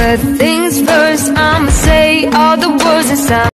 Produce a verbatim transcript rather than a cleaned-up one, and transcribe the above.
But things first, I'ma say all the words inside.